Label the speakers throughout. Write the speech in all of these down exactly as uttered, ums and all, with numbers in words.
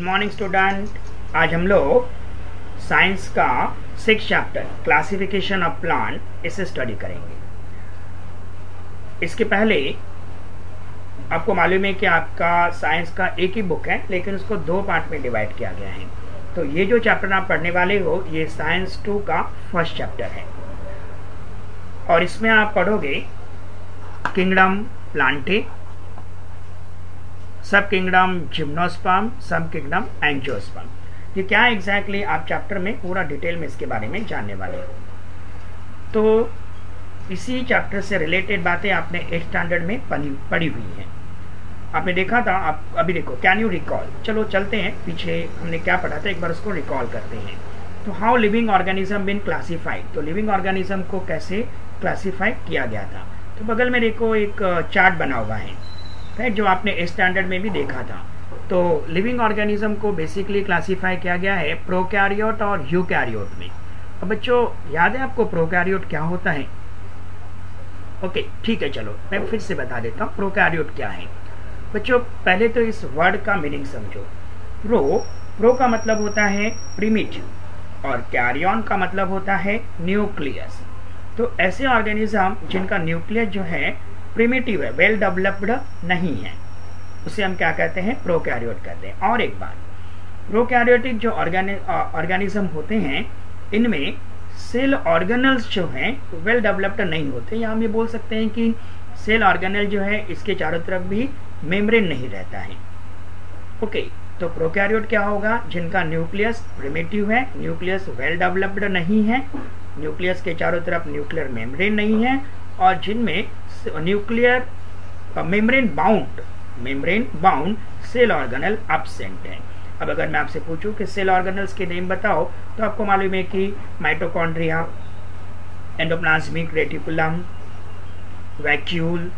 Speaker 1: Morning student. आज हम लोग साइंस का six chapter classification of plant इसे स्टडी करेंगे। इसके पहले आपको मालूम है कि आपका साइंस का एक ही बुक है, लेकिन उसको दो पार्ट में डिवाइड किया गया है। तो ये जो चैप्टर आप पढ़ने वाले हो ये साइंस टू का फर्स्ट चैप्टर है, और इसमें आप पढ़ोगे kingdom Plantae, sub kingdom gymnosperm, sub kingdom angiosperm. ये क्या एग्जैक्टली आप चैप्टर में पूरा डिटेल में इसके बारे में जानने वाले हो। तो इसी चैप्टर से रिलेटेड बातें आपने एट स्टैंडर्ड में पढ़ी पढ़ी हुई हैं, आपने देखा था। आप अभी देखो, कैन यू रिकॉल। चलो चलते हैं पीछे, हमने क्या पढ़ा था एक बार उसको रिकॉल करते हैं। तो how living organism been classified, तो लिविंग ऑर्गेनिज्म को कैसे क्लासिफाई किया गया था। तो बगल में देखो एक चार्ट बना हुआ है, राइट, जो आपने एट स्टैंडर्ड में भी देखा था। तो लिविंग ऑर्गेनिज्म को बेसिकली क्लासिफाई किया गया है प्रोकैरियोट और यूकैरियोट में। अब बच्चों याद है आपको प्रोकैरियोट क्या होता है? ओके ठीक है, चलो मैं फिर से बता देता हूँ प्रोकैरियोट क्या है। बच्चों पहले तो इस वर्ड का मीनिंग समझो। प्रो प्रो का मतलब होता है प्रीमिटिव और कैरियन का मतलब होता है न्यूक्लियस। तो ऐसे ऑर्गेनिज्म जिनका न्यूक्लियस जो है प्रिमिटिव है, वेल डेवलप्ड नहीं है, उसे हम क्या कहते हैं? प्रोकैरियोट कहते हैं। और एक बात, प्रोकैरियोटिक जो ऑर्गेनिज्म होते हैं इनमें सेल ऑर्गेनल्स जो हैं वेल डेवलप्ड नहीं होते, या हम ये बोल सकते हैं कि सेल ऑर्गेनल जो है इसके चारों तरफ भी मेम्ब्रेन नहीं रहता है। ओके, तो प्रोकैरियोट क्या होगा? जिनका न्यूक्लियस प्रिमिटिव है, न्यूक्लियस वेल डेवलप्ड नहीं है, न्यूक्लियस के चारों तरफ न्यूक्लियर मेम्ब्रेन नहीं है, और जिनमें nuclear membrane bound membrane bound cell organelle absent है। अब अगर मैं आपसे पूछूं कि सेल ऑर्गेनल्स के नेम बताओ, तो आपको मालूम है कि mitochondria, endoplasmic reticulum, vacuole,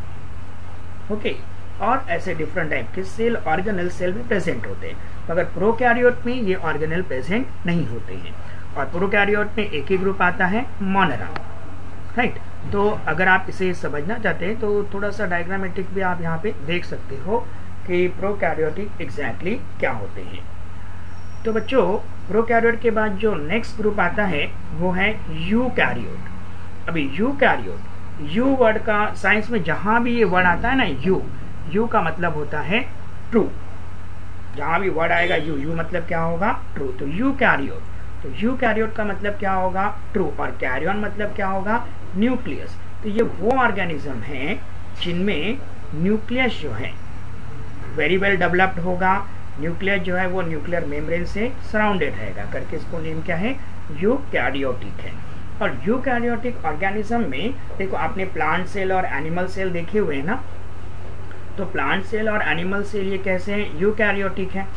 Speaker 1: okay, और ऐसे डिफरेंट टाइप के सेल ऑर्गेनल सेल में प्रेजेंट होते हैं। मगर प्रोकैरियोट में ये ऑर्गेनल प्रेजेंट नहीं होते हैं, और प्रोकैरियोट में एक ही ग्रुप आता है मोनेरा, राइट। तो अगर आप इसे समझना चाहते हैं तो थोड़ा सा डायग्रामेटिक भी आप यहाँ पे देख सकते हो कि प्रोकैरियोटिक एग्जैक्टली क्या होते हैं। तो बच्चों प्रोकैरियोट के बाद जो नेक्स्ट ग्रुप आता है वो है यूकैरियोट। अभी यूकैरियोट, यू वर्ड का साइंस में जहां भी ये वर्ड आता है ना, यू यू का मतलब होता है ट्रू। जहां भी वर्ड आएगा यू, यू मतलब क्या होगा? ट्रू। तो यूकैरियोट, तो यूकैरियोट का मतलब क्या होगा? ट्रू। और कैरियन मतलब क्या होगा? न्यूक्लियस। तो ये वो ऑर्गेनिज्म हैं जिनमें न्यूक्लियस जो है वेरी वेल डेवलप्ड होगा, न्यूक्लियस जो है वो न्यूक्लियर मेम्ब्रेन से सराउंडेड रहेगा, करके इसको नेम क्या है? यूकैरियोटिक है। और यूकैरियोटिक ऑर्गेनिज्म में देखो, आपने प्लांट सेल और एनिमल सेल देखे हुए हैं ना, तो प्लांट सेल और एनिमल सेल ये कैसे हैं? यूकैरियोटिक है।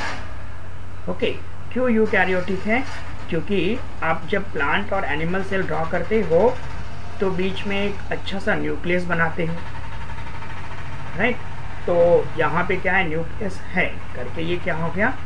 Speaker 1: ओके, क्यों यूकैरियोटिक है? क्योंकि आप जब प्लांट और एनिमल सेल ड्रॉ करते हो तो बीच में एक अच्छा सा न्यूक्लियस बनाते हो, राइट। तो यहाँ पे क्या है? न्यूक्लियस है, करके ये क्या हो गया?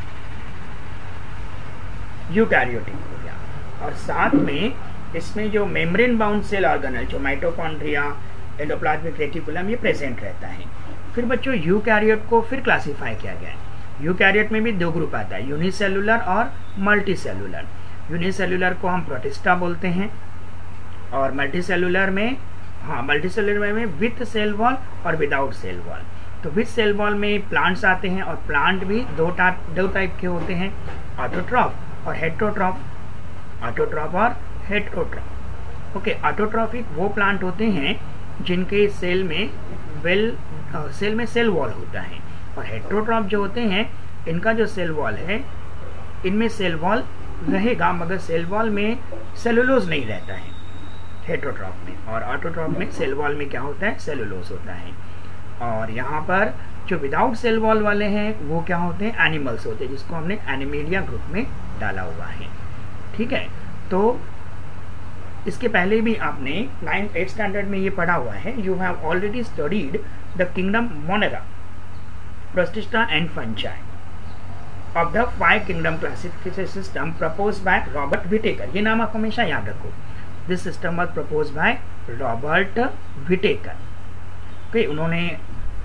Speaker 1: यूकैरियोटिक हो गया। और साथ में इसमें जो मेम्ब्रेन बाउंड सेल ऑर्गेनल, जो माइटोकॉन्ड्रिया, एंडोप्लाज्मिक रेटिकुलम, ये प्रेजेंट रहता है। फिर बच्चों यूकैरियोट को फिर क्लासिफाई किया गया है। यूकैरियोट में भी दो ग्रुप आता है, यूनिसेलुलर और मल्टीसेलुलर। यूनिसेलुलर को हम प्रोटिस्टा बोलते हैं, और मल्टीसेलुलर में, हाँ मल्टीसेलुलर में विथ सेल वॉल और विदाउट सेल वॉल। तो विथ सेल वॉल में प्लांट्स आते हैं, और प्लांट भी दो टाइप दो टाइप के होते हैं, ऑटोट्रॉफ और हेटेरोट्रॉफ। ऑटोट्रॉफ और हेटेरोट्रॉफ। ओके, ऑटोट्रॉफिक वो प्लांट होते हैं जिनके सेल में वेल सेल में सेल वॉल होता है, और हेटेरोट्रॉफ जो होते हैं इनका जो सेल वॉल है इनमें सेल वॉल रहेगा, मगर सेल वॉल में सेलुलोज नहीं रहता है हेटेरोट्रॉफ में, और ऑटोट्रॉफ में सेल वॉल में क्या होता है? सेलुलोज होता है। और यहाँ पर जो विदाउट सेल वॉल वाले हैं वो क्या होते हैं? एनिमल्स होते हैं, जिसको हमने एनिमेलिया ग्रुप में डाला हुआ है, ठीक है। तो इसके पहले भी आपने नाइन्थ एट स्टैंडर्ड में ये पढ़ा हुआ है। You have already studied the kingdom Monera, Protista and Fungi of the five kingdom classification system proposed by Robert Whittaker. ये नाम आप हमेशा याद रखो। This system was proposed by Robert Whittaker. Okay, उन्होंने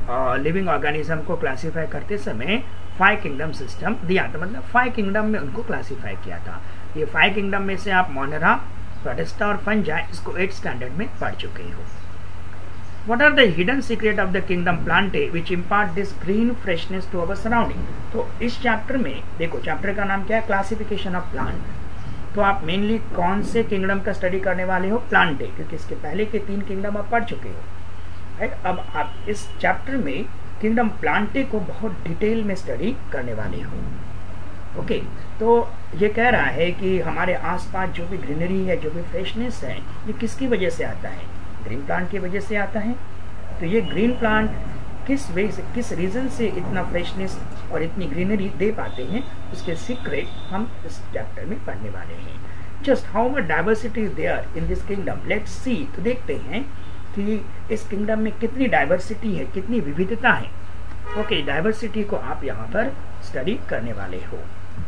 Speaker 1: लिविंग ऑर्गेनिज्म को क्लासीफाई करते समय फाइव किंगडम सिस्टम दिया था, मतलब फाइव किंगडम में उनको क्लासीफाई किया था। ये फाइव किंगडम में से आप मोनेरा, प्रोटिस्टा और फंजाई इसको एट स्टैंडर्ड में पढ़ चुके हो। What are the hidden secret of the kingdom Plantae which impart this green freshness to our surrounding? तो इस चैप्टर में देखो, चैप्टर का नाम क्या है, क्लासिफिकेशन ऑफ प्लांट। तो आप मेनली कौन से किंगडम का स्टडी करने वाले हो, प्लांटे, क्योंकि इसके पहले के तीन किंगडम आप पढ़ चुके हो, राइट। अब आप इस चैप्टर में किंगडम प्लांटे को बहुत डिटेल में स्टडी करने वाले हो। ओके okay, तो ये कह रहा है कि हमारे आसपास जो भी ग्रीनरी है, जो भी फ्रेशनेस है, ये किसकी वजह से आता है, ग्रीन प्लांट की वजह से आता है। तो ये ग्रीन प्लांट किस वे से, किस रीजन से इतना फ्रेशनेस और इतनी ग्रीनरी दे पाते हैं, उसके सीक्रेट हम इस चैप्टर में पढ़ने वाले हैं। Just how much diversity is there in this kingdom, let's see. तो देखते हैं कि इस किंगडम में कितनी डाइवर्सिटी है, कितनी विविधता है। ओके okay, डाइवर्सिटी को आप यहाँ पर स्टडी करने वाले हो।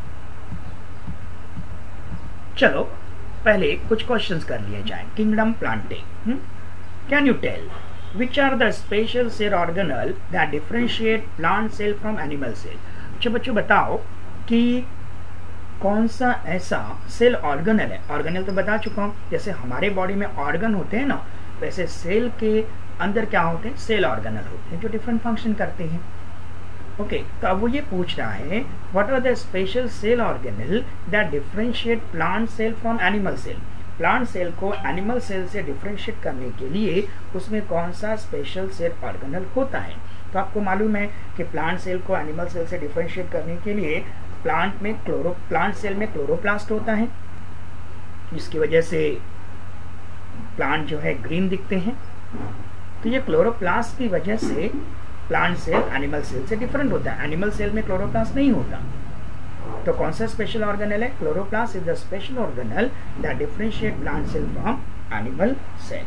Speaker 1: चलो पहले कुछ क्वेश्चंस कर लिए जाएं। Kingdom Plantae, can you tell which are the special cell organelle that differentiate plant cell from animal cell? अच्छा बच्चों बताओ कि कौन सा ऐसा सेल ऑर्गेनल है। ऑर्गेनल तो बता चुका हूँ, जैसे हमारे बॉडी में ऑर्गन होते हैं ना, वैसे सेल के अंदर क्या होते हैं, सेल ऑर्गेनल होते हैं जो डिफरेंट फंक्शन करते हैं। ओके okay, तो अब वो ये पूछ रहा है what are the special cell organelle that differentiate plant cell from animal cell. Plant cell को एनिमल सेल से डिफरेंशिएट करने के लिए उसमें कौन सा स्पेशल सेल ऑर्गेनल होता है। तो आपको मालूम है कि प्लांट सेल को एनिमल सेल से डिफरेंशिएट करने के लिए प्लांट में क्लोरो प्लांट सेल में क्लोरोप्लास्ट होता है, जिसकी वजह से प्लांट जो है ग्रीन दिखते हैं। तो ये क्लोरोप्लास्ट की वजह से प्लांट सेल एनिमल सेल से डिफरेंट होता है। एनिमल सेल में क्लोरोप्लास्ट नहीं होता। तो कौन सा स्पेशल ऑर्गेनल है, chloroplast is the special organelle that differentiate plant cell from animal cell.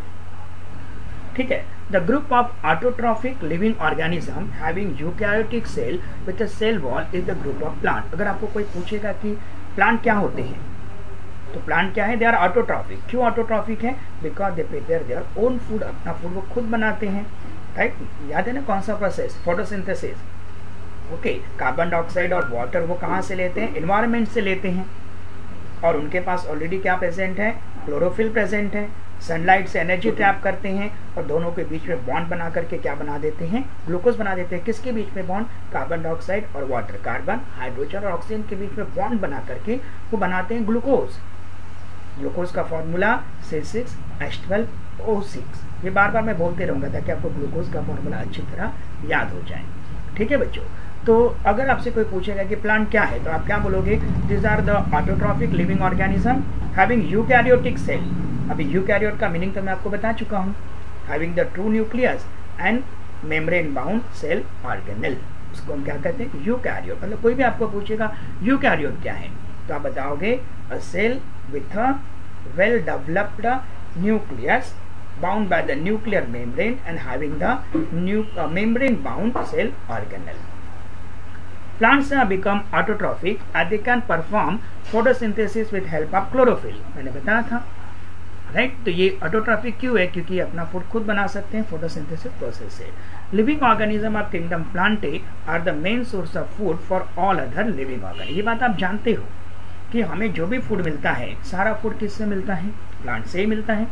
Speaker 1: ठीक है। The group of autotrophic living organism having eukaryotic cell with a cell wall is the group of plant. अगर आपको कोई पूछेगा कि plant क्या होते हैं, तो प्लांट क्या है, दे आर ऑटोट्रॉफिक। क्यों ऑटोट्रॉफिक है, because they prepare their own food, अपना फूड वो खुद बनाते हैं, राइट। याद है ना कौन सा process, photosynthesis. Okay okay, carbon dioxide और वाटर वो कहाँ से लेते हैं, एनवायरनमेंट से लेते हैं, और उनके पास ऑलरेडी क्या प्रेजेंट है, क्लोरोफिल प्रेजेंट है। सनलाइट से एनर्जी ट्रैप करते हैं और दोनों के बीच में बॉन्ड बना करके क्या बना देते हैं, ग्लूकोज बना देते हैं। किसके बीच में बॉन्ड, कार्बन डाइऑक्साइड और वाटर, कार्बन हाइड्रोजन और ऑक्सीजन के बीच में बॉन्ड बना करके वो बनाते हैं ग्लूकोज। ग्लूकोज का formula C six H twelve O six. ये बार बार मैं बोलते रहूंगा ताकि आपको ग्लूकोज का फॉर्मूला अच्छी तरह याद हो जाए। ठीक है बच्चों। तो अगर आपसे कोई पूछेगा कि प्लांट क्या है, तो आप क्या बोलोगे, this are the autotrophic living organism having eukaryotic cell. अभी यूकैरियोट का मीनिंग तो मैं आपको बता चुका हूँ, having the true nucleus and membrane bound cell organelle, उसको हम क्या कहते हैं, यूकैरियोट। मतलब कोई भी आपको पूछेगा यूकैरियोट क्या है, तो आप बताओगे a cell with a well developed nucleus bound by the nuclear membrane and having the new uh, membrane bound cell organelle. Plants have become autotrophic as they can perform photosynthesis with help of chlorophyll. मैंने बताया था, right right? तो ये autotrophic क्यों है, क्योंकि अपना food खुद बना सकते हैं फोटोसिंथेसिस प्रोसेस से। Living organism of kingdom Plantae are the main source of food for all other living organism. ये बात आप जानते हो कि हमें जो भी फूड मिलता है, सारा फूड किससे मिलता है, प्लांट से ही मिलता है,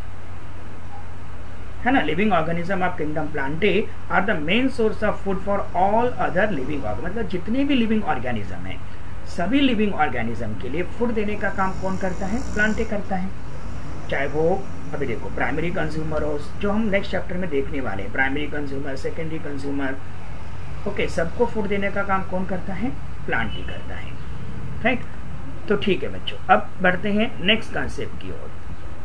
Speaker 1: है ना। Living organism of kingdom Plantae are the main source of food for all other living organism. मतलब जितने भी लिविंग ऑर्गेनिज्म है, सभी लिविंग ऑर्गेनिज्म के लिए फूड देने का काम कौन करता है, प्लांटे करता है। चाहे वो अभी देखो प्राइमरी कंज्यूमर हो, जो हम नेक्स्ट चैप्टर में देखने वाले हैं, primary consumer, secondary consumer, okay, सबको फूड देने का काम कौन करता है, प्लांट ही करता है, राइट। तो ठीक है बच्चों, अब बढ़ते हैं नेक्स्ट कॉन्सेप्ट की ओर,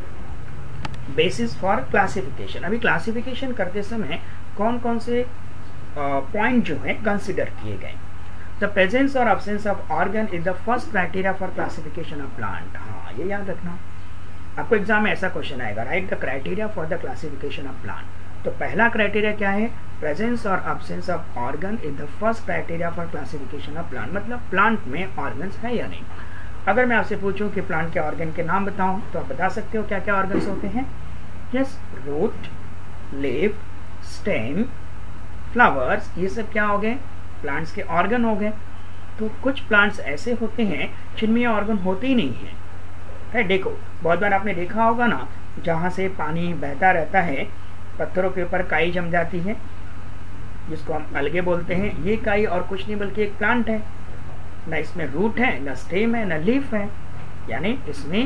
Speaker 1: बेसिस फॉर क्लासिफिकेशन। अभी क्लासिफिकेशन करते समय कौन कौन से पॉइंट uh, जो है कंसिडर किए गए। द प्रेजेंस और absence of organ is the first criteria for classification of plant. हाँ, ये याद रखना, आपको एग्जाम में ऐसा क्वेश्चन आएगा, write the criteria for the classification of plant. तो पहला क्राइटेरिया क्या है, प्रेजेंस और absence of organ is the first criteria for classification of plant. मतलब प्लांट में ऑर्गन्स है या नहीं। अगर मैं आपसे पूछूं कि प्लांट के ऑर्गन के नाम बताऊं, तो आप बता सकते हो क्या क्या ऑर्गन्स होते हैं। Yes, root, leaf, stem, flowers, ये सब क्या हो गए, प्लांट्स के ऑर्गन हो गए। तो कुछ प्लांट्स ऐसे होते हैं जिनमें ये ऑर्गन होते ही नहीं है, है। देखो बहुत बार आपने देखा होगा ना, जहाँ से पानी बहता रहता है, पत्थरों के ऊपर काई जम जाती है, जिसको हम अलगे बोलते हैं। ये काई और कुछ नहीं बल्कि एक प्लांट है, ना इसमें रूट है, ना स्टेम है, ना लीफ है, यानी इसमें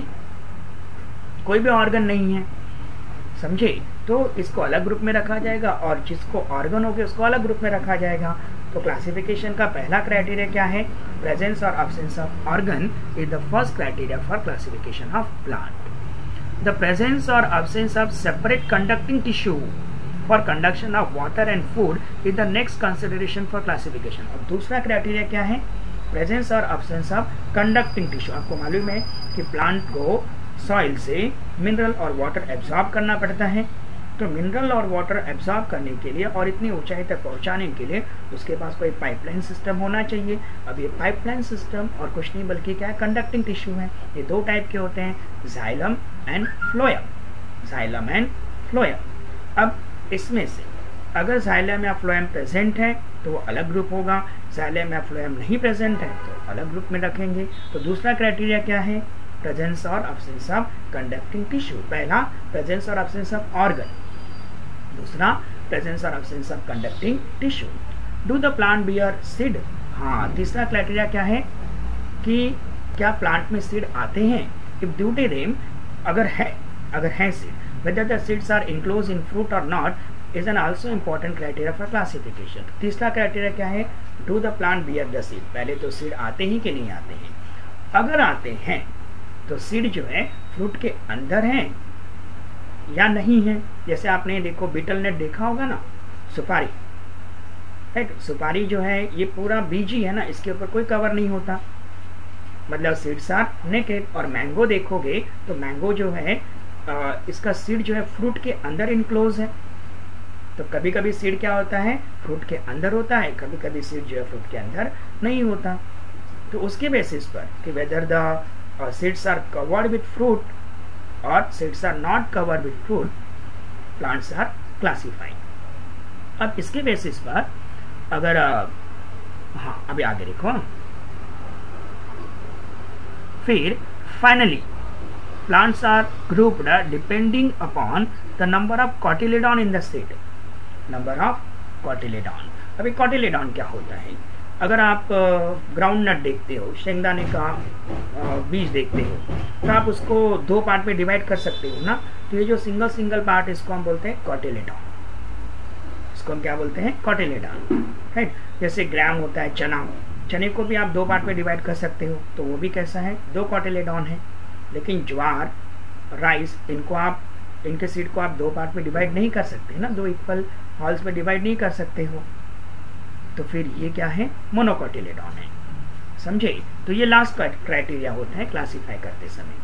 Speaker 1: कोई भी ऑर्गन नहीं है, समझे। तो इसको अलग ग्रुप में रखा जाएगा और जिसको ऑर्गन हो गया उसको अलग ग्रुप में रखा जाएगा। तो क्लासिफिकेशन का पहला क्राइटेरिया क्या है, प्रेजेंस और absence of organ is the first criteria for classification of plant. The presence और absence of separate conducting tissue for conduction of water and food is the next consideration for classification. और दूसरा criteria क्या है, presence और absence of conducting tissue. आपको मालूम है कि प्लांट को सॉइल से मिनरल और वाटर एब्जॉर्ब करना पड़ता है। तो मिनरल और वाटर एब्जॉर्ब करने के लिए और इतनी ऊंचाई तक पहुंचाने के लिए उसके पास कोई पाइपलाइन सिस्टम होना चाहिए। अब ये पाइपलाइन सिस्टम और कुछ नहीं बल्कि क्या है, कंडक्टिंग टिश्यू है। ये दो टाइप के होते हैं, xylem and phloem. Xylem and phloem. अब इसमें से अगर जाइलम या फ्लोएम प्रेजेंट है तो वो अलग ग्रुप होगा, जाइलम या फ्लोएम नहीं प्रेजेंट है तो अलग ग्रुप में रखेंगे। तो दूसरा क्राइटेरिया क्या है, प्रेजेंस और absence ऑफ कंडक्टिंग टिश्यू। पहला प्रेजेंस और absence ऑफ ऑर्गन, दूसरा प्रेजेंस और absence of conducting tissue. Do the plant bear seed. हाँ, तीसरा क्राइटेरिया क्या है कि क्या प्लांट में सीड आते हैं। इफ ड्यू टू देम, अगर है अगर है seed, whether the seeds are enclose in fruit और not is an also important criteria for classification. तीसरा क्राइटेरिया क्या है, do the plant bear the seed. पहले तो सीड आते ही कि नहीं आते हैं। अगर आते हैं तो सीड जो है फ्रूट के अंदर है या नहीं है। जैसे आपने देखो बीटल नेट देखा होगा ना, सुपारी, राइट। सुपारी जो है ये पूरा बीज ही है ना, इसके ऊपर कोई कवर नहीं होता, मतलब सीड्स आर नेकेड। और मैंगो देखोगे तो मैंगो जो है आ, इसका सीड जो है फ्रूट के अंदर इनक्लोज है। तो कभी कभी सीड क्या होता है, फ्रूट के अंदर होता है, कभी कभी सीड जो है फ्रूट के अंदर नहीं होता। तो उसके बेसिस पर कि whether the Uh, seeds are covered with fruit or seeds are not covered with fruit, plants are classified. अब इसके बेसिस पर अगर uh, हाँ अभी आगे देखो, फिर finally plants are grouped depending upon the number of cotyledon in the seed. Number of cotyledon. अभी cotyledon क्या होता है, अगर आप ग्राउंड नट देखते हो, शेंगदाने का बीज देखते हो, तो आप उसको दो पार्ट में डिवाइड कर सकते हो ना। तो ये जो सिंगल सिंगल पार्ट, इसको हम बोलते हैं कॉटिलेडॉन। इसको हम क्या बोलते हैं, कॉटिलेडॉन, राइट। जैसे ग्राम होता है चना, चने को भी आप दो पार्ट में डिवाइड कर सकते हो, तो वो भी कैसा है, दो कॉटिलेडॉन है। लेकिन ज्वार, राइस, इनको आप इनके सीड को आप दो पार्ट में डिवाइड नहीं कर सकते ना, दो इक्वल हॉल्स में डिवाइड नहीं कर सकते हो। तो फिर ये क्या है, मोनोकोटिलेडॉन है, समझे। तो ये लास्ट क्राइटेरिया होता है क्लासिफाई करते समय,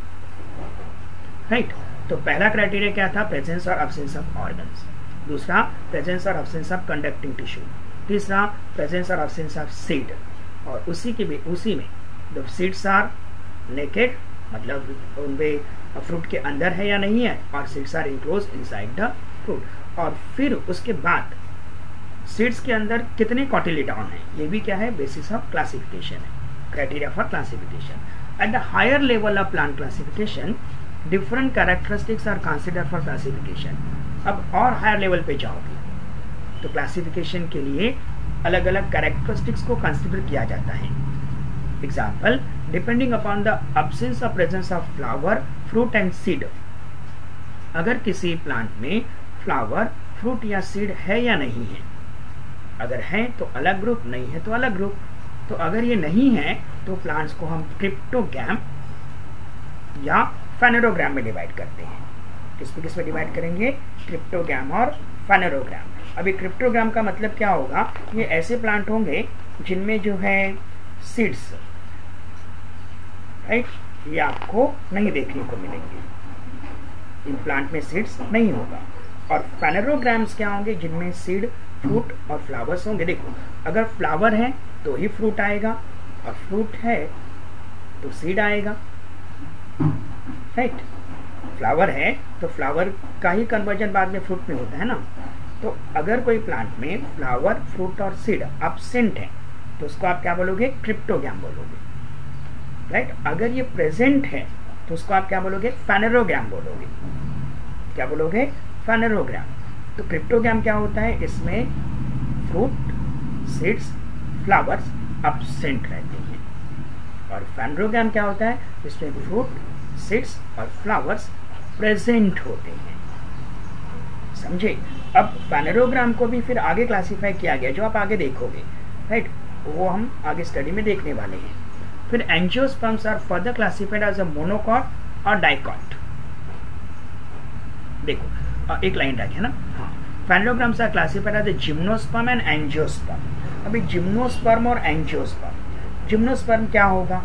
Speaker 1: राइट। तो पहला क्राइटेरिया क्या था, प्रेजेंस और absence ऑफ ऑर्गन्स। दूसरा प्रेजेंस और absence ऑफ कंडक्टिंग टिश्यू। तीसरा प्रेजेंस और absence ऑफ सीड। और उसी के उसी में द सीड्स आर नेकेड, मतलब उनमें फ्रूट के अंदर है या नहीं है, और seeds are enclose inside the fruit. और फिर उसके बाद सीड्स के अंदर कितने कॉटिलेडॉन है, ये भी क्या है, बेसिस ऑफ क्लासिफिकेशन है, criteria for classification. At the higher level of plant classification different characteristics are consider for classification. अब और हायर लेवल पे जाओगे तो क्लासिफिकेशन के लिए अलग अलग कैरेक्टरिस्टिक्स को कंसिडर किया जाता है। Example, depending upon the absence of presence of flower, fruit and seed. अगर किसी प्लांट में फ्लावर, फ्रूट या सीड है या नहीं है, अगर है तो अलग ग्रुप, नहीं है तो अलग ग्रुप। तो अगर ये नहीं है तो प्लांट्स को हम क्रिप्टोगैम या फेनेरोग्राम में डिवाइड करते हैं। किस पे किस पे डिवाइड करेंगे, क्रिप्टोगैम और फेनेरोग्राम। अभी क्रिप्टोग्राम का मतलब क्या होगा, ये ऐसे प्लांट होंगे जिनमें जो है सीड्स, राइट, ये आपको नहीं देखने को मिलेंगे। इन प्लांट में सीड्स नहीं होगा। और फेनेरोग्राम्स क्या होंगे, जिनमें सीड, फ्रूट और फ्लावर्स होंगे। देखो, अगर फ्लावर है तो ही फ्रूट आएगा, और फ्रूट है तो सीड आएगा, राइट। फ्लावर है तो फ्लावर का ही कन्वर्जन बाद में फ्रूट में होता है ना। तो अगर कोई प्लांट में फ्लावर, फ्रूट और सीड एब्सेंट है तो उसको आप क्या बोलोगे? क्रिप्टोगैम बोलोगे, राइट। अगर ये प्रेजेंट है तो उसको आप क्या बोलोगे? फेनेरोगैम बोलोगे। क्या बोलोगे? फेनेरोगैम। तो क्रिप्टोगैम क्या होता है? इसमें फ्रूट, सीड्स, फ्लावर्स एब्सेंट रहते हैं। और फेनेरोगैम क्या होता है? इसमें फ्रूट, सीड्स और फ्लावर्स प्रेजेंट होते हैं। समझे? अब फेनेरोग्राम को भी फिर आगे क्लासिफाई किया गया, जो आप आगे देखोगे, राइट, वो हम आगे स्टडी में देखने वाले हैं। फिर angiosperms are further classified as a monocot और डाइकॉट। देखो एक लाइन रखे ना, हाँ, phanerogams are classified as a gymnosperm and angiosperm. अभी जिम्नोस्पर्म और एंजियोस्पर्म, जिम्नोस्पर्म क्या होगा?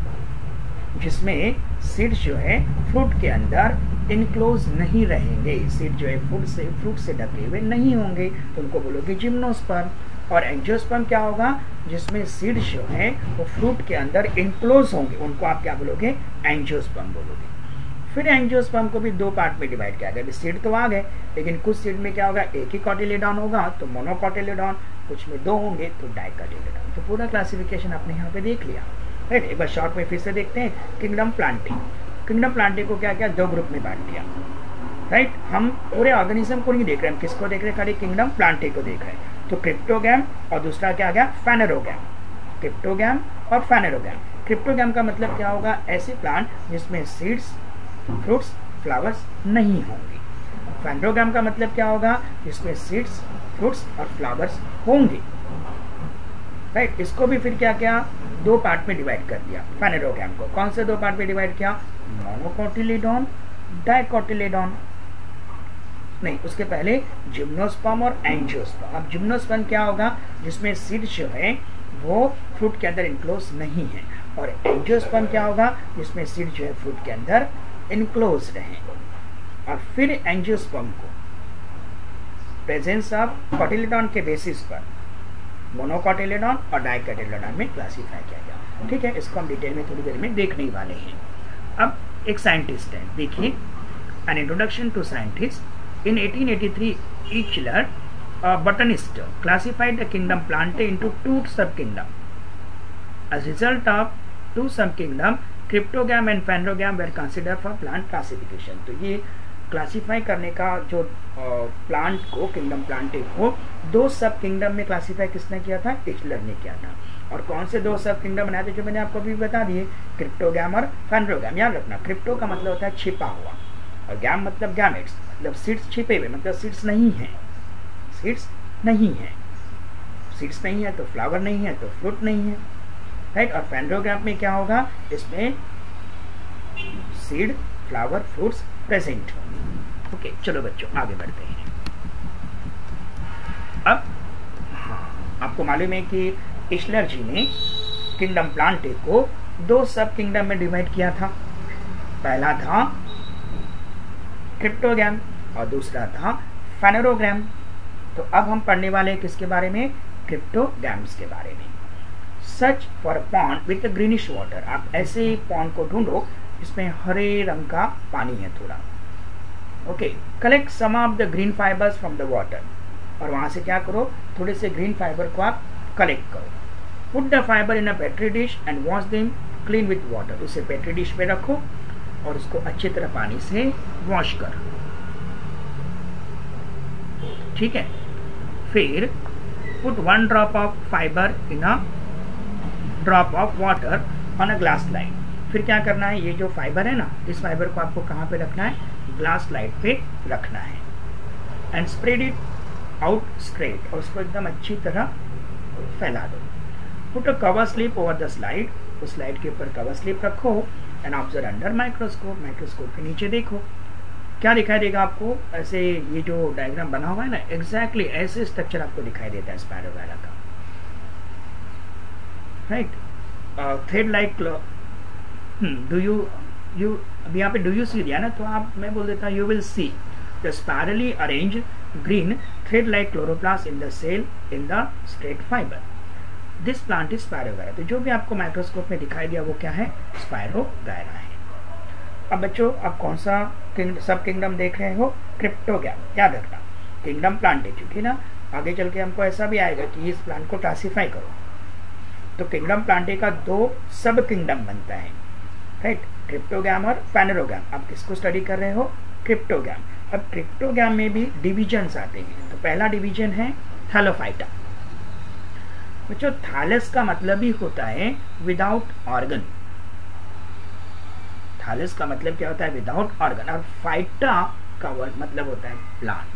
Speaker 1: जिसमें सीड जो है फ्रूट के अंदर इनक्लोज नहीं रहेंगे, सीड जो है फ्रूट से फ्रूट से ढके हुए नहीं होंगे, तो उनको बोलोगे जिम्नोस्पर्म। और एंजियोस्पर्म क्या होगा? जिसमें सीड जो है वो फ्रूट के अंदर इनक्लोज होंगे, उनको आप क्या बोलोगे? एंजियोस्पर्म बोलोगे। फिर एंजियोस्पर्म को भी दो पार्ट में डिवाइड किया गया। सीड तो आ गए, लेकिन कुछ सीड में क्या होगा? एक ही कॉटिलेडॉन होगा तो मोनोकॉटिलेडॉन, कुछ में दो होंगे तो डाइकॉटिलेडॉन। तो पूरा क्लासिफिकेशन आपने यहाँ पे देख लिया, राइट। एक बार शॉर्ट में फिर से देखते हैं। किंगडम प्लांटी, किंगडम प्लांटी को क्या क्या दो ग्रुप में बांट दिया, राइट। हम पूरे ऑर्गेनिज्म को नहीं देख रहे, हम किसको देख रहे हैं? खाली किंगडम प्लांटी को देख रहे हैं। तो क्रिप्टोगैम और दूसरा क्या आ गया? फेनेरोगैम। क्रिप्टोगैम और फेनेरोगैम। क्रिप्टोगैम का मतलब क्या होगा? ऐसे प्लांट जिसमें सीड्स, फ्रूट्स, फ्लावर्स नहीं होंगे। फेनेरोगैम का मतलब क्या होगा? जिसमें सीड्स, फ्रूट्स और फ्लावर्स होंगे, राइट। इसको भी फिर क्या क्या दो पार्ट में डिवाइड कर दिया फेनेरोगैम को। कौन से दो पार्ट में डिवाइड किया? मोनोकॉटिलेडॉन, डाइकॉटिलेडॉन। नहीं, उसके पहले जिम्नोस्पर्म और एंजियोस्पर्म। अब जिम्नोस्पर्म क्या होगा? जिसमें सीड जो है वो फ्रूट के अंदर इनक्लोज नहीं है। और एंजियोस्पर्म क्या होगा? जिसमें सीड जो है फ्रूट के अंदर इनक्लोज रहे। और फिर एंजियोस्पर्म को प्रेजेंस ऑफ कॉटिलेडॉन के बेसिस पर मोनोकॉटिलेडॉन और डाइकॉटिलेडॉन में क्लासिफाई किया गया। ठीक है, इसको हम डिटेल में थोड़ी देर में देखने वाले हैं। अब एक साइंटिस्ट है, देखिए, an introduction to scientist. In eighteen eighty-three, Eichler, a botanist, classified the kingdom Plantae into two subkingdoms. As a result of two subkingdoms, Cryptogam and Phanerogam were considered for plant classification. तो ये classify करने का जो plant को, kingdom Plantae को दो सब kingdom में क्लासीफाई किसने किया था? इचलर ने किया था। और कौन से दो सब किंगडम बनाए थे जो मैंने आपको अभी बता दिए? क्रिप्टोगैम और फेनेरोगैम। याद रखना, क्रिप्टो का मतलब होता है छिपा हुआ, और गैम मतलब गैमेट्स, मतलब सीड्स छिपे हुए, मतलब सीड्स नहीं है, सीड्स नहीं है, सीड्स नहीं है तो फ्लावर नहीं है तो फ्रूट नहीं है, राइट। और फेनेरोगैम में क्या होगा? इसमें सीड, फ्लावर, फ्रूट्स प्रेजेंट होंगे। ओके, चलो बच्चों आगे बढ़ते हैं। अब आपको मालूम है कि इचलर जी ने किंगडम प्लांटे को दो सब किंगडम में डिवाइड किया था। पहला था क्रिप्टोगैम और दूसरा था फेनेरोगैम। तो अब हम पढ़ने वाले हैं किसके बारे में? क्रिप्टोगैम्स के बारे में। Search for a pond with greenish water. आप ऐसे पॉन्ड को ढूंढो जिसमें हरे रंग का पानी है थोड़ा। Okay, collect some of the green fibres from the water. और वहां से क्या करो? थोड़े से ग्रीन फाइबर को आप कलेक्ट करो। Put the fibre in a petri dish and wash them clean with water. उसे पेट्री डिश पे रखो और उसको अच्छी तरह पानी से वॉश कर, ठीक है। फिर put one drop of fibre in a drop of water on a glass slide. फिर क्या करना है? ये जो फाइबर है ना, इस फाइबर को आपको कहाँ पे रखना है? ग्लास स्लाइड पे रखना है। And spread it out straight, और उसको एकदम अच्छी तरह फैला दो। Put a cover slip over the slide. उस स्लाइड के ऊपर कवर स्लिप रखो and observe under microscope. Microscope के नीचे देखो क्या दिखाई देगा आपको? ऐसे ये जो डायग्राम बना हुआ है ना, एग्जैक्टली exactly ऐसे स्ट्रक्चर आपको दिखाई देता है स्पाइरोगाइरा का, right. Thread like do you you अब यहाँ पे डू यू सी दिया ना, तो आप मैं बोल देता हूँ you will see the spirally arrange green thread like chloroplast in the cell in the straight fibre. This plant is spirogyra. तो जो भी आपको माइक्रोस्कोप में दिखाई दिया वो क्या है? स्पाइरोगाइरा है। अब बच्चों, आप कौन सा किंग, सब किंगडम देख रहे हो? क्रिप्टोगैम। याद रखना, किंगडम प्लांटे, क्योंकि ना आगे चल के हमको ऐसा भी आएगा कि इस प्लांट को क्लासिफाई करो, तो किंगडम प्लांटे का दो सब किंगडम बनता है, राइट, क्रिप्टोगैम और पैनरोगैम। आप किसको स्टडी कर रहे हो? क्रिप्टोगैम। अब क्रिप्टोगैम में भी डिविजन्स आते हैं। तो पहला डिवीजन है थैलोफाइटा। बच्चों थैलस का मतलब ही होता है विदाउट ऑर्गन। थैलस का मतलब क्या होता है? Without organ. और फाइटा का वर्ड मतलब होता है प्लांट।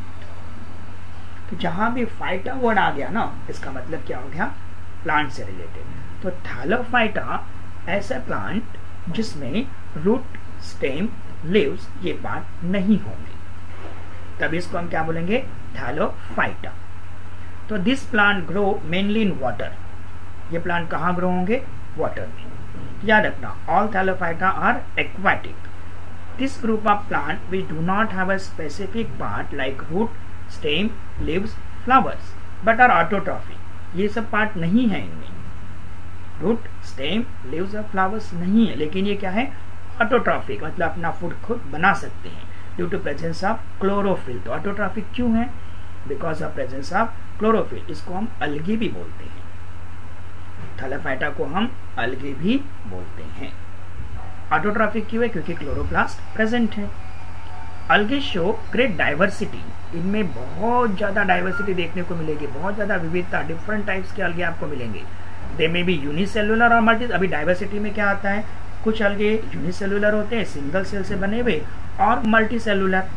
Speaker 1: तो जहां भी फाइटा वर्ड आ गया ना, इसका मतलब क्या हो गया? प्लांट से रिलेटेड। तो थैलोफाइटा ऐसा प्लांट जिसमें रूट, स्टेम, लीव्स ये पार्ट नहीं होंगे, तब इसको हम क्या बोलेंगे? थैलोफाइटा। तो this plant grow mainly in water. ये प्लांट कहाँ ग्रो होंगे? वाटर में। याद रखना, all thallophyta are aquatic. This group of plant which do not have a specific part like root, stem, leaves, flowers but are autotrophic. ये सब part नहीं है इनमें, रूट, स्टेम, लीव्स और फ्लावर्स नहीं है, लेकिन ये क्या है? ऑटोट्रॉफिक, मतलब अपना फूड खुद बना सकते हैं due to presence of chlorophyll. तो ऑटोट्रॉफिक क्यों है? Because of presence of chlorophyll. इसको हम अलगी भी बोलते हैं, थैलोफाइटा को हम अलगी भी बोलते हैं। ऑटोट्रॉफिक क्यों है? क्योंकि क्लोरोप्लास्ट प्रेजेंट है। अलगे शो ग्रेट डाइवर्सिटी। इनमें बहुत ज्यादा डाइवर्सिटी देखने को मिलेगी, बहुत ज्यादा विविधता, डिफरेंट टाइप्स के अलगे आपको मिलेंगे। दे में भी यूनिसेलुलर और मल्टी। अभी डाइवर्सिटी में क्या आता है? कुछ अलगे यूनिसेलुलर होते हैं, सिंगल सेल से बने हुए, और मल्टी सेलुलर,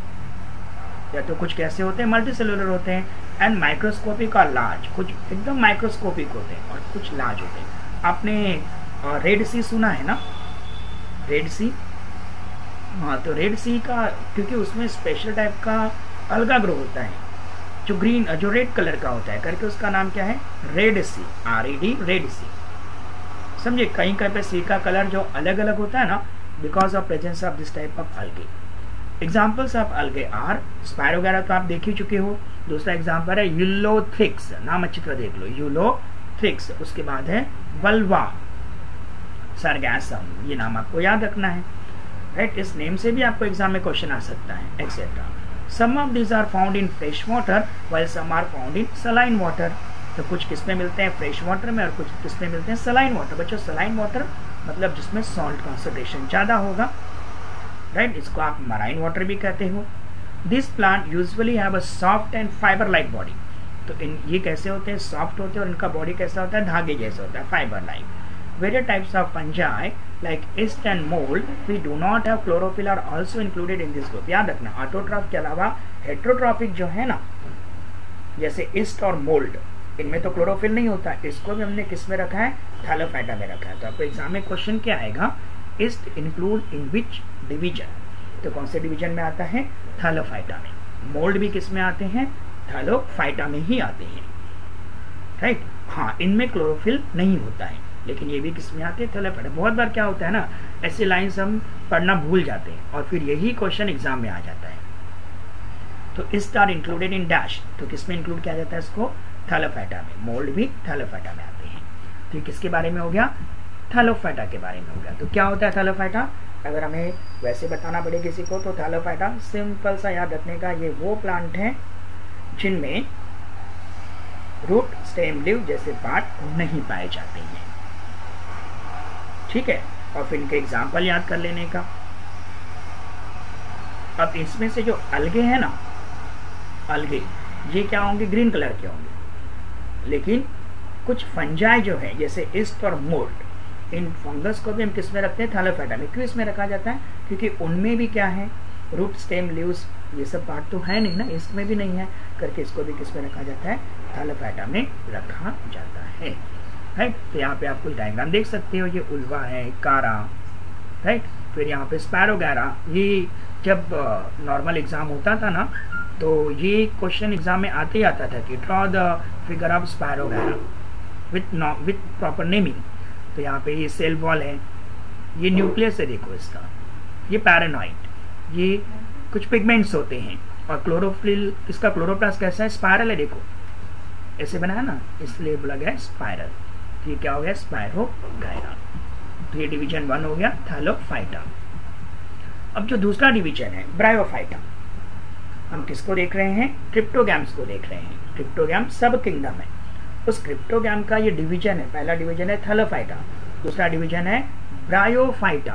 Speaker 1: या तो कुछ कैसे होते हैं? मल्टी सेलुलर होते हैं। एंड माइक्रोस्कोपिक और लार्ज, कुछ एकदम माइक्रोस्कोपिक होते हैं और कुछ लार्ज होते हैं। आपने रेड सी सुना है ना? रेड सी, हाँ, तो रेड सी का, क्योंकि उसमें स्पेशल टाइप का अलगा ग्रो होता है जो ग्रीन, जो रेड कलर का होता है, करके उसका नाम क्या है? Red Sea, R E D, Red Sea. समझे? कहीं कहीं पे सी का कलर जो अलग अलग होता है ना, because of presence of this type of algae. Examples of algae are spiro वगैरह तो आप देख ही चुके हो। दूसरा एग्जाम्पल है यूलोथ्रिक्स, नाम अच्छी तरह देख लो, यूलोथ्रिक्स। उसके बाद है वल्वा, सरगैसम, ये नाम आपको याद रखना है, राइट। इस नेम से भी आपको एग्जाम में क्वेश्चन आ सकता है, etcetera. Some of these are found in fresh water while some are found in saline water. तो कुछ किसमें मिलते हैं? फ्रेश वाटर में, और कुछ किसमें मिलते हैं? Saline water. बच्चों सलाइन वाटर मतलब जिसमें सॉल्ट कॉन्सेंट्रेशन ज्यादा होगा, राइट। इसको आप मराइन वाटर भी कहते हो। This plant usually have a soft and fibre like body. तो इन ये कैसे होते हैं? सॉफ्ट होते हैं, और इनका बॉडी कैसा होता है? धागे जैसा होता है, fibre like. Various types of fungi like yeast and mold we do not have chlorophyll are also included in this group। याद रखना, ऑटोट्रॉफ के अलावा हेट्रोट्रॉफिक जो है ना, जैसे ईस्ट और मोल्ड, इनमें तो क्लोरोफिल नहीं होता। इसको भी हमने किस में रखा है? थैलोफाइटा में रखा है। तो आपको एग्जाम में क्वेश्चन क्या आएगा? Yeast include in which division? तो कौन से डिवीजन में आता है? थैलोफाइटा में। मोल्ड भी किस में आते हैं? थैलोफाइटा में ही आते हैं, राइट। हाँ, इनमें क्लोरोफिल नहीं होता है, लेकिन ये भी किसमें आते हैं? थैलोफाइटा। बहुत बार क्या होता है ना, ऐसे लाइंस हम पढ़ना भूल जाते हैं और फिर यही क्वेश्चन एग्जाम में आ जाता है। तो yeast are included in dash, तो किसमें इंक्लूड किया जाता है इसको? थैलोफाइटा में। मोल्ड भी थैलोफाइटा में आते हैं। तो ये किसके बारे में हो गया? थैलोफाइटा के बारे में हो गया। तो क्या होता है थैलोफाइटा? अगर हमें वैसे बताना पड़े किसी को, तो थैलोफाइटा सिंपल सा याद रखने का, ये वो प्लांट है जिनमें रूट, स्टेम, लीव जैसे पार्ट नहीं पाए जाते हैं, ठीक है। और फिर इनके एग्जाम्पल याद कर लेने का। अब इसमें से जो अलगे हैं ना, अलगे ये क्या होंगे? ग्रीन कलर के होंगे। लेकिन कुछ फंजाई जो है, जैसे ईस्ट और मोल्ड, इन फंगस को भी हम किस में रखते हैं? थैलोफाइटा में। क्यों इसमें रखा जाता है? क्योंकि उनमें भी क्या है? रूट, स्टेम, लीव्स ये सब पार्ट तो है नहीं ना, इसमें भी नहीं है, करके इसको भी किस में रखा जाता है? थैलोफाइटा में रखा जाता है, राइट। तो यहाँ पे आप कोई डायग्राम देख सकते हो, ये उल्वा है, कारा, राइट। फिर यहाँ पे स्पैरोगैरा। ये जब नॉर्मल एग्जाम होता था ना, तो ये क्वेश्चन एग्जाम में आते ही आता था कि draw the figure of spirogyra with with proper naming. तो यहाँ पे ये सेल वॉल है, ये न्यूक्लियस है, देखो इसका, ये पैरानॉइड, ये कुछ पिगमेंट्स होते हैं, और क्लोरोफिल, इसका क्लोरोप्लास्ट कैसा है? स्पायरल है, देखो ऐसे बना है ना, इसलिए बोला गया स्पायरल। तो ये क्या हो गया? स्पायरोगैरा। तो ये डिवीजन वन हो गया थैलोफाइटा। अब जो दूसरा डिवीजन है ब्रायोफाइटा। हम किसको देख रहे हैं? क्रिप्टोगैम्स को देख रहे हैं। क्रिप्टोगैम सब किंगडम है। उस क्रिप्टोगैम का ये डिवीजन है, पहला डिवीजन है थैलोफाइटा, दूसरा डिवीजन है bryophyta.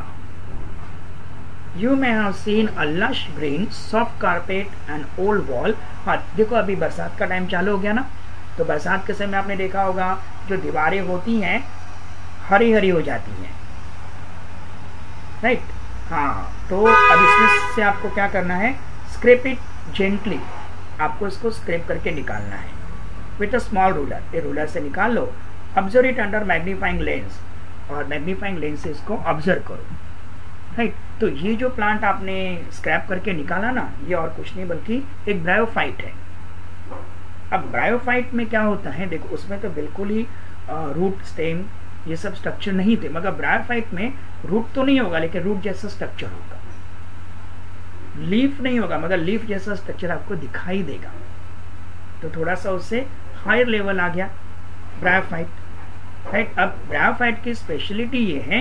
Speaker 1: You may have seen a lush green soft carpet and old wall. हाँ देखो, अभी बरसात का टाइम चालू हो गया ना, तो बरसात के समय आपने देखा होगा जो दीवारें होती हैं हरी हरी हो जाती हैं, राइट? हाँ, तो अब इसमें से आपको क्या करना है? स्क्रैप इट जेंटली, आपको इसको स्क्रैप करके निकालना है विथ अ स्मॉल रूलर। ये रूलर से निकाल लो। Observe it under magnifying lens, और मैग्नीफाइंग लेंस से इसको ऑब्जर्व करो, राइट? तो ये जो प्लांट आपने स्क्रैप करके निकाला ना, ये और कुछ नहीं बल्कि एक ब्रायोफाइट है। अब ब्रायोफाइट में क्या होता है, देखो उसमें तो बिल्कुल ही रूट स्टेम ये सब स्ट्रक्चर नहीं थे, मगर ब्रायोफाइट में रूट तो नहीं होगा लेकिन रूट जैसा स्ट्रक्चर होगा। लीफ नहीं होगा मगर लीफ जैसा स्ट्रक्चर आपको दिखाई देगा। तो थोड़ा सा उससे हायर लेवल आ गया ब्रायोफाइट, राइट? अब ब्रायोफाइट की स्पेशलिटी ये है,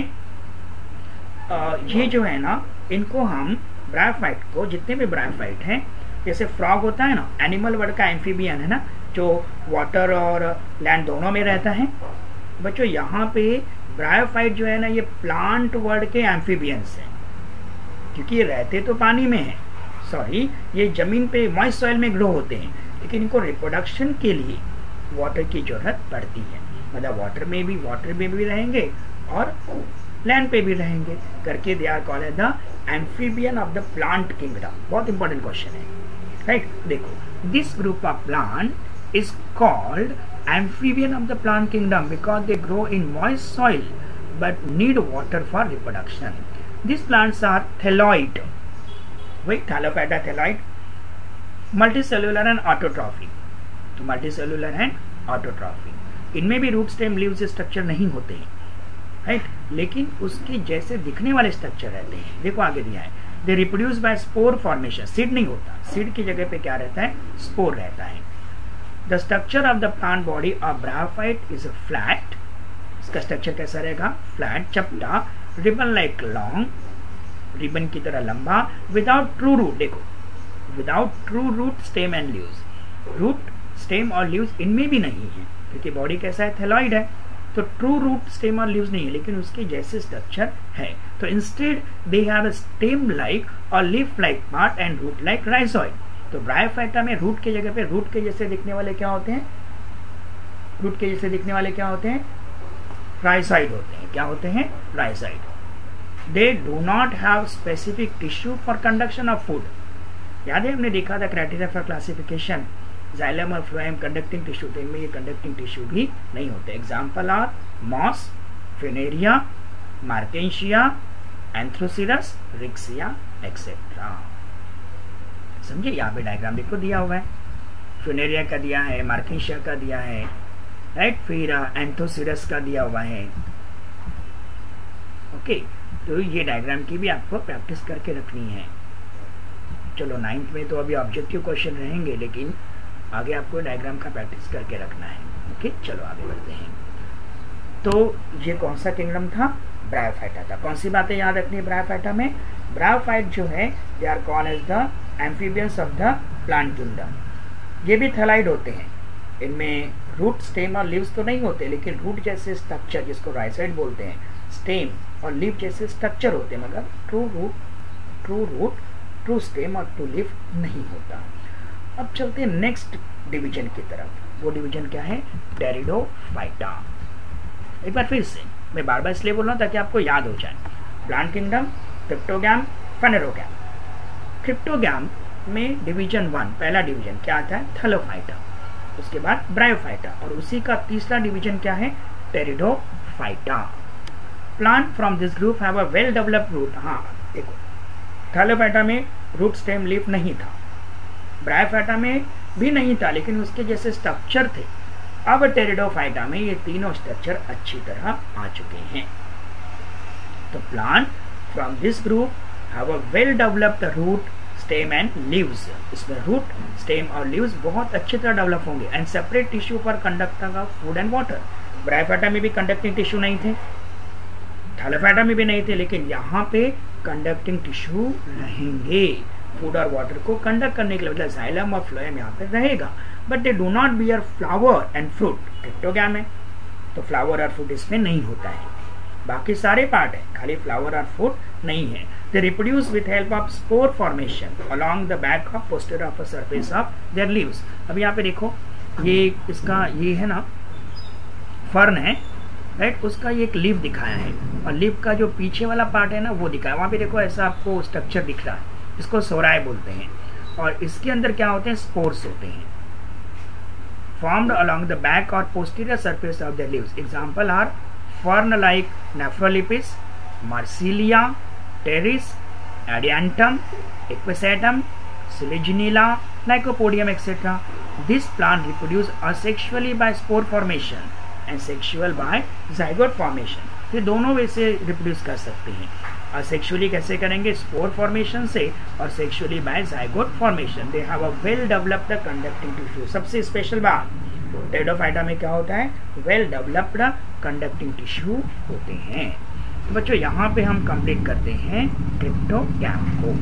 Speaker 1: आ, ये जो है ना, इनको हम ब्रायोफाइट को, जितने भी ब्रायोफाइट हैं, जैसे फ्रॉग होता है ना, एनिमल वर्ड का एम्फीबियन है ना, जो वाटर और लैंड दोनों में रहता है। बच्चों यहाँ पे ब्रायोफाइट जो है ना, ये प्लांट वर्ड के एम्फीबियंस हैं, क्योंकि ये रहते तो पानी में है, सॉरी ये जमीन पे मॉइस्ट सॉइल में ग्रो होते हैं, लेकिन इनको रिप्रोडक्शन के लिए वाटर की जरूरत पड़ती है। मतलब वाटर में भी वाटर में भी रहेंगे और लैंड पे भी रहेंगे करके they are called the amphibian of the plant kingdom. बहुत इंपॉर्टेंट क्वेश्चन है, राइट? देखो, this group of plant is called amphibian of the plant kingdom because they grow in moist soil but need water for reproduction. These plants are thalloid, wait, Thallophyta thalloid, multicellular and autotrophic. तो multicellular and autotrophic, इनमें भी root stem leaves structure नहीं होते हैं, right? लेकिन उसके जैसे दिखने वाले स्ट्रक्चर रहते हैं। देखो आगे दिया है, they reproduce by spore formation. Seed नहीं होता, सीड की जगह पे क्या रहता है? स्पोर रहता है। The structure of the plant body of bryophyte is flat. इसका स्ट्रक्चर कैसा रहेगा? फ्लैट, चपटा, रिबन लाइक लॉन्ग, रिबन की तरह लंबा, विदाउट ट्रू रूट। देखो, without true root stem and leaves, root stem और लीव्स इनमें भी नहीं है, क्योंकि बॉडी कैसा है? थैलॉइड है, तो ट्रू रूट स्टेम और लीव्स नहीं है, लेकिन उसके जैसे स्ट्रक्चर है। तो instead they have a stem like और leaf like part and root like rhizoid. तो ब्रायोफाइटा में रूट के जगह पे रूट के जैसे दिखने वाले क्या होते हैं? रूट के जैसे दिखने वाले क्या होते हैं? राइसाइड होते हैं। क्या होते हैं? Rhizoid. They do not have specific tissue for conduction of food. याद है हमने देखा था क्राइटेरिया फॉर क्लासिफिकेशन, जाइलम और फ्लोएम कंडक्टिंग टिश्यू, तो इनमें ये कंडक्टिंग टिश्यू भी नहीं होते। Example are moss, Funaria, Marchantia, Anthoceros, Riccia etcetera. समझे? यहाँ पे डायग्राम देखो दिया हुआ है, फिनेरिया का दिया है, मार्केंशिया का दिया है, राइट? फिर एंथोसिरस का दिया हुआ है। ओके, तो ये डायग्राम की भी आपको प्रैक्टिस करके रखनी है। चलो नाइन्थ में तो अभी ऑब्जेक्टिव क्वेश्चन रहेंगे, लेकिन आगे आपको डायग्राम का प्रैक्टिस करके रखना है। ओके, चलो आगे बढ़ते हैं। तो ये कौन सा किंगडम था? ब्रायोफाइटा था। कौन सी बातें याद रखनी है ब्रायोफाइटा में? ब्रायोफाइट जो है they are called as the amphibians of the plant kingdom. ये भी थैलाइड होते हैं, इनमें रूट स्टेम और लीव्स तो नहीं होते, लेकिन रूट जैसे स्ट्रक्चर, जिसको राइसाइड बोलते हैं, स्टेम और लीफ जैसे स्ट्रक्चर होते हैं, मगर true root true root true stem और ट्रू लीफ नहीं होता। अब चलते हैं नेक्स्ट डिवीजन की तरफ। वो डिवीजन क्या है? टेरिडोफाइटा। एक बार फिर से मैं बार बार इसलिए बोल रहा हूँ ताकि आपको याद हो जाए। Plant kingdom, cryptogam, phanerogam. Cryptogam में डिवीजन वन, पहला डिवीजन क्या आता है? थैलोफाइटा। उसके बाद ब्रायोफाइटा, और उसी का तीसरा डिवीजन क्या है? Pteridophyta. Plant from this group have a well developed root. हाँ देखो, थैलोफाइटा में रूट स्टेम लीफ नहीं था, ब्रायोफाइटा में भी नहीं था, लेकिन उसके जैसे स्ट्रक्चर थे। अब टेरिडोफाइटा में ये तीनों स्ट्रक्चर अच्छी तरह आ चुके हैं। तो plant from this group have a well developed root stem and leaves. इसमें रूट स्टेम और लीव्स बहुत अच्छी तरह डेवलप होंगे and separate tissue for conducting of food and water. Bryophyta में भी कंडक्टिंग टिश्यू नहीं थे, थैलोफाइटा में भी नहीं थे, लेकिन यहाँ पे कंडक्टिंग टिश्यू रहेंगे। फूड और वाटर को कंडक्ट करने के लिए, मतलब जाइलम और फ्लोएम यहाँ पे रहेगा, but they do not bear flower and fruit. Cryptogam में तो फ्लावर और फ्रूट इसमें नहीं होता है, बाकी सारे पार्ट है, खाली फ्लावर और फ्रूट नहीं है। They reproduce with help of spore formation along the back of posterior of the surface of their leaves. अब यहाँ पे देखो, ये इसका ये है ना फर्न है, राइट, उसका ये एक लीफ दिखाया है, और लीफ का जो पीछे वाला पार्ट है ना वो दिखाया, वहाँ पे देखो ऐसा आपको स्ट्रक्चर दिख रहा है, इसको सोराय बोलते हैं, और इसके अंदर क्या होते हैं, स्पोर्स होते हैं, formed along the back or posterior surface of the leaves. Example are fern like Nephrolepis, Marsilia, Pteris, Adiantum, Equisetum, Selaginella, Lycopodium, et cetera. This plant reproduce asexually by spore formation and sexual by zygote formation. ये दोनों वे से reproduce कर सकते हैं। Asexually कैसे करेंगे, spore formation से, और sexually by zygote formation. They have a well developed conducting tissue. सबसे स्पेशल बात, टेरिडोफाइटा में क्या होता है, वेल डेवलप्ड कंडक्टिंग टिश्यू होते हैं। तो बच्चों यहाँ पे हम कंप्लीट करते हैं क्रिप्टोगैम को,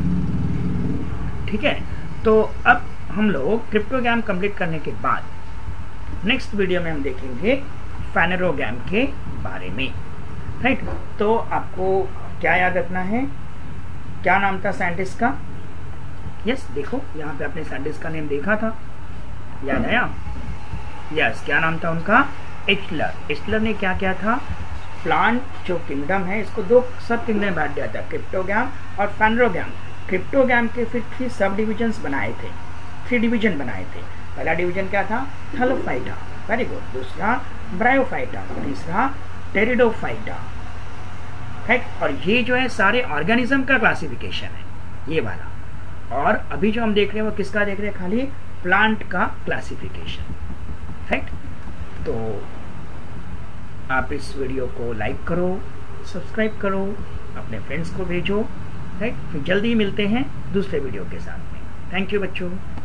Speaker 1: ठीक है। तो अब हम लोग क्रिप्टोगैम कंप्लीट करने के बाद नेक्स्ट वीडियो में हम देखेंगे फेनेरोगैम के बारे में, राइट। तो आपको क्या याद रखना है, क्या नाम था साइंटिस्ट का, यस देखो यहाँ पे आपने साइंटिस्ट का नेम देखा था, याद आया, यस क्या नाम था उनका, एचलर। एचलर ने क्या किया था, प्लांट जो किंगडम है इसको दो सब किंगडम में बांट दिया था, क्रिप्टोगैम और फेनेरोगैम। क्रिप्टोगैम के फिर थ्री सब डिविजन्स बनाए थे, थ्री डिवीजन बनाए थे। पहला डिवीजन क्या था, थैलोफाइटा, वेरी गुड, दूसरा ब्रायोफाइटा, तीसरा टेरिडोफाइटा, राइट। और ये जो है सारे ऑर्गेनिज्म का क्लासिफिकेशन है ये वाला, और अभी जो हम देख रहे हैं वो किसका देख रहे हैं, खाली प्लांट का क्लासिफिकेशन, राइट। तो आप इस वीडियो को लाइक करो, सब्सक्राइब करो, अपने फ्रेंड्स को भेजो, राइट। फिर जल्दी मिलते हैं दूसरे वीडियो के साथ में। थैंक यू बच्चों।